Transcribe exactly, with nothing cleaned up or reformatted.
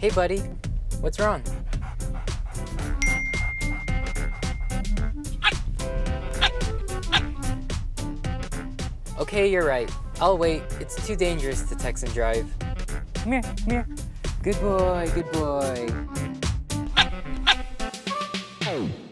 Hey buddy, what's wrong? Okay, you're right. I'll wait. It's too dangerous to text and drive. Come here, come here. Good boy, good boy.